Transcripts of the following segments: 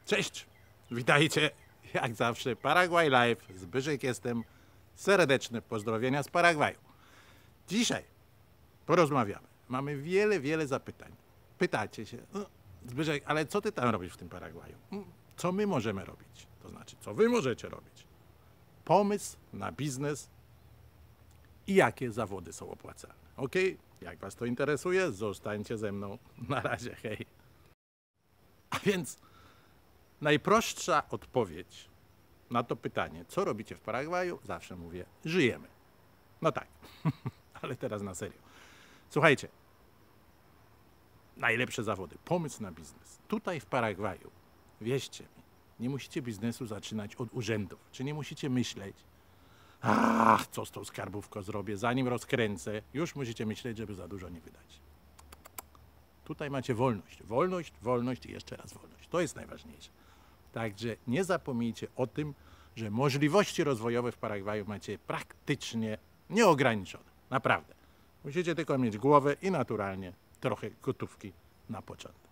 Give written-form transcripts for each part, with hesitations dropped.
Cześć, witajcie, jak zawsze Paraguay Live, Zbyszek jestem, serdeczne pozdrowienia z Paragwaju. Dzisiaj porozmawiamy, mamy wiele zapytań. Pytacie się, Zbyszek, ale co ty tam robisz w tym Paragwaju? Co my możemy robić? To znaczy, co wy możecie robić? Pomysł na biznes i jakie zawody są opłacalne. Ok? Jak was to interesuje, zostańcie ze mną. Na razie, hej. A więc najprostsza odpowiedź na to pytanie, co robicie w Paragwaju, zawsze mówię, żyjemy. No tak, ale teraz na serio. Słuchajcie, najlepsze zawody, pomysł na biznes. Tutaj w Paragwaju, wierzcie mi, nie musicie biznesu zaczynać od urzędów, czy nie musicie myśleć, co z tą skarbówką zrobię, zanim rozkręcę, już musicie myśleć, żeby za dużo nie wydać. Tutaj macie wolność, wolność i jeszcze raz wolność. To jest najważniejsze. Także nie zapomnijcie o tym, że możliwości rozwojowe w Paragwaju macie praktycznie nieograniczone. Naprawdę. Musicie tylko mieć głowę i naturalnie trochę gotówki na początek.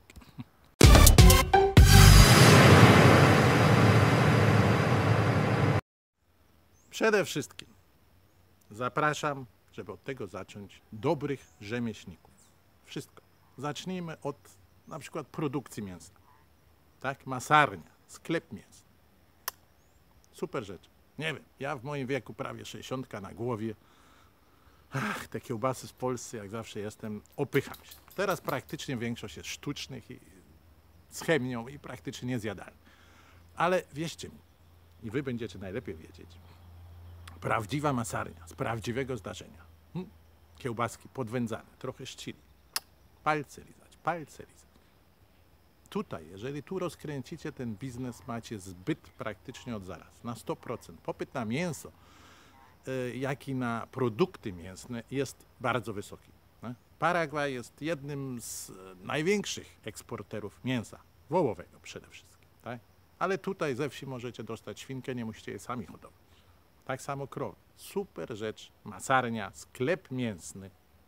Przede wszystkim zapraszam, żeby od tego zacząć, dobrych rzemieślników. Wszystko. Zacznijmy od na przykład produkcji mięsa. Tak? Masarnia, sklep mięsny. Super rzecz. Nie wiem, ja w moim wieku prawie 60 na głowie. Te kiełbasy z Polscy, jak zawsze jestem, opycham się. Teraz praktycznie większość jest sztucznych i z chemią i praktycznie niezjadalnych. Ale wierzcie mi, i wy będziecie najlepiej wiedzieć, prawdziwa masarnia z prawdziwego zdarzenia. Kiełbaski podwędzane, trochę szcili. Palce lizać. Tutaj, jeżeli tu rozkręcicie ten biznes, macie zbyt praktycznie od zaraz, na 100%. Popyt na mięso, jak i na produkty mięsne jest bardzo wysoki. Paragwaj jest jednym z największych eksporterów mięsa wołowego przede wszystkim. Tak? Ale tutaj ze wsi możecie dostać świnkę, nie musicie jej sami hodować. Tak samo krowy. Super rzecz, masarnia, sklep mięsny.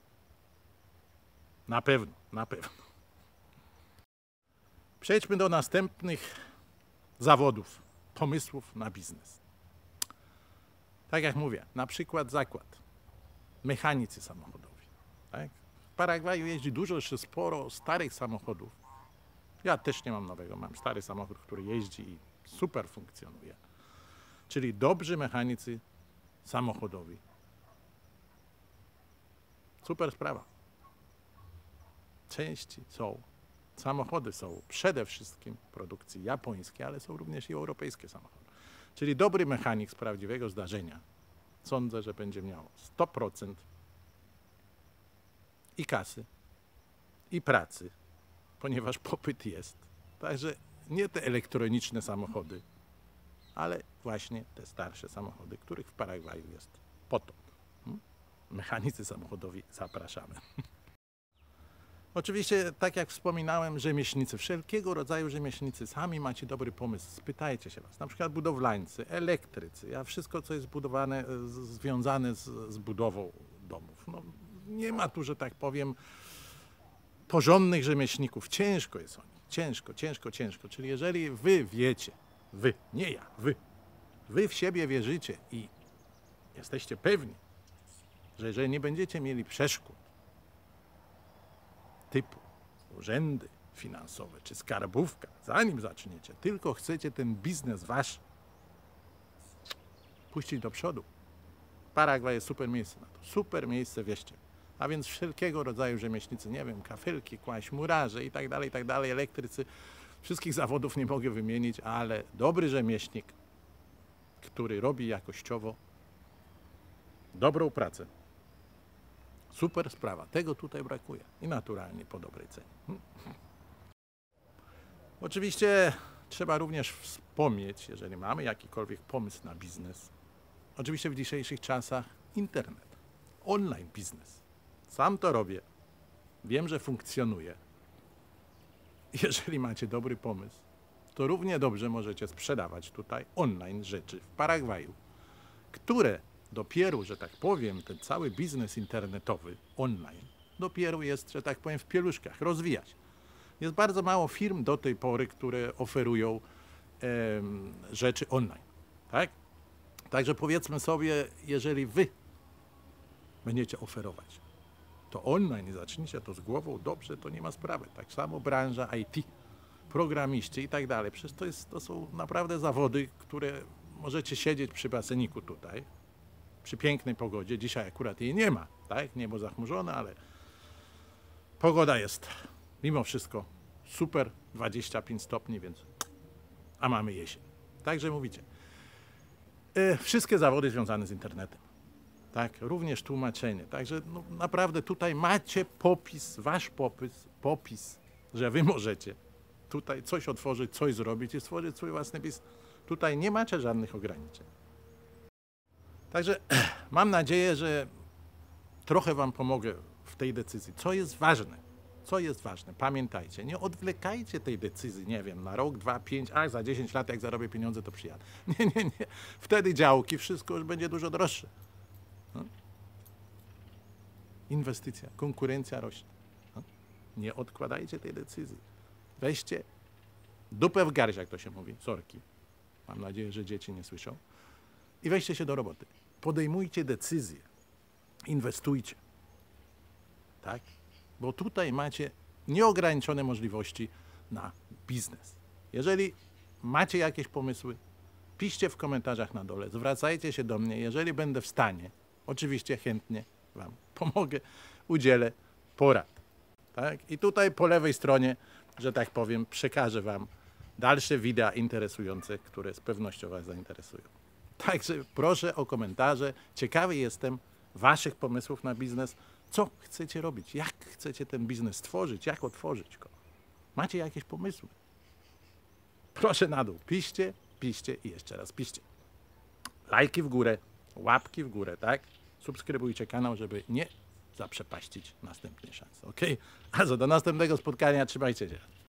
Na pewno. Przejdźmy do następnych zawodów, pomysłów na biznes. Tak jak mówię, na przykład zakład. Mechanicy samochodowi. Tak? W Paragwaju jeździ dużo, jeszcze sporo starych samochodów. Ja też nie mam nowego, mam stary samochód, który jeździ i super funkcjonuje. Czyli dobrzy mechanicy samochodowi. Super sprawa. Części są, samochody są przede wszystkim produkcji japońskiej, ale są również i europejskie samochody. Czyli dobry mechanik z prawdziwego zdarzenia, sądzę, że będzie miał 100% i kasy, i pracy, ponieważ popyt jest. Także nie te elektroniczne samochody, ale właśnie te starsze samochody, których w Paragwaju jest potop. Mechanicy samochodowi zapraszamy. Oczywiście, tak jak wspominałem, rzemieślnicy, wszelkiego rodzaju rzemieślnicy, sami macie dobry pomysł, spytajcie się was, na przykład budowlańcy, elektrycy, a wszystko, co jest budowane, związane z budową domów. No, nie ma tu, że tak powiem, porządnych rzemieślników, ciężko jest o nich, ciężko. Czyli jeżeli wy wiecie, wy, nie ja, wy w siebie wierzycie i jesteście pewni, że jeżeli nie będziecie mieli przeszkód typu urzędy finansowe czy skarbówka, zanim zaczniecie, tylko chcecie ten biznes wasz puścić do przodu, Paragwaj jest super miejsce na to. Super miejsce, wierzcie. A więc wszelkiego rodzaju rzemieślnicy, nie wiem, kafelki, kłaść, murarze i tak dalej, elektrycy. Wszystkich zawodów nie mogę wymienić, ale dobry rzemieślnik, który robi jakościowo dobrą pracę. Super sprawa. Tego tutaj brakuje. I naturalnie po dobrej cenie. Oczywiście trzeba również wspomnieć, jeżeli mamy jakikolwiek pomysł na biznes, oczywiście w dzisiejszych czasach internet, online biznes. Sam to robię. Wiem, że funkcjonuje. Jeżeli macie dobry pomysł, to równie dobrze możecie sprzedawać tutaj online rzeczy w Paragwaju, które dopiero, że tak powiem, ten cały biznes internetowy online dopiero jest, że tak powiem, w pieluszkach, rozwijać. Jest bardzo mało firm do tej pory, które oferują rzeczy online. Tak? Także powiedzmy sobie, jeżeli wy będziecie oferować to online i zacznijcie to z głową dobrze, to nie ma sprawy. Tak samo branża IT, programiści i tak dalej. Przecież to są naprawdę zawody, które możecie siedzieć przy baseniku tutaj, przy pięknej pogodzie. Dzisiaj akurat jej nie ma, tak? Niebo zachmurzone, ale pogoda jest mimo wszystko super, 25 stopni, więc a mamy jesień. Także mówicie. Wszystkie zawody związane z internetem. Tak, również tłumaczenie. Także no, naprawdę tutaj macie popis, wasz popis, że wy możecie tutaj coś otworzyć, coś zrobić i stworzyć swój własny biznes. Tutaj nie macie żadnych ograniczeń. Także mam nadzieję, że trochę wam pomogę w tej decyzji. Co jest ważne? Co jest ważne? Pamiętajcie, nie odwlekajcie tej decyzji, nie wiem, na rok, 2, 5, a za 10 lat jak zarobię pieniądze, to przyjadę. Nie. Wtedy działki, wszystko już będzie dużo droższe. No. Inwestycja, konkurencja rośnie. No. Nie odkładajcie tej decyzji. Weźcie dupę w garść, jak to się mówi, sorki. Mam nadzieję, że dzieci nie słyszą. I weźcie się do roboty. Podejmujcie decyzje. Inwestujcie. Tak? Bo tutaj macie nieograniczone możliwości na biznes. Jeżeli macie jakieś pomysły, piszcie w komentarzach na dole, zwracajcie się do mnie, jeżeli będę w stanie, oczywiście chętnie wam pomogę, udzielę porad. Tak? I tutaj po lewej stronie, że tak powiem, przekażę wam dalsze wideo interesujące, które z pewnością was zainteresują. Także proszę o komentarze. Ciekawy jestem waszych pomysłów na biznes. Co chcecie robić? Jak chcecie ten biznes stworzyć? Jak otworzyć go? Macie jakieś pomysły? Proszę na dół. Piszcie i jeszcze raz piszcie. Lajki w górę, łapki w górę, tak? Subskrybujcie kanał, żeby nie zaprzepaścić następnej szansy. Ok? A co do następnego spotkania, trzymajcie się.